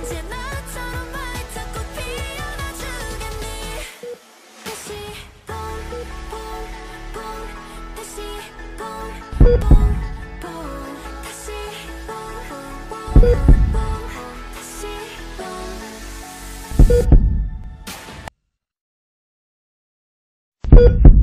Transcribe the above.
언제 나처럼 활짝 꽃 피어나 주겠니. 다시 봄 다시 봄 다시 봄 다시 봄.